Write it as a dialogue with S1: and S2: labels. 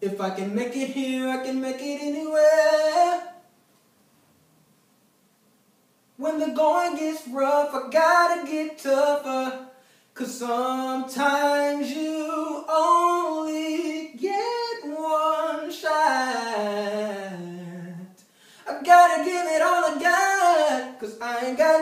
S1: If I can make it here, I can make it anywhere. When the going gets rough, I gotta get tougher. 'Cause sometimes you only get one shot. I gotta give it all I got, 'cause I ain't got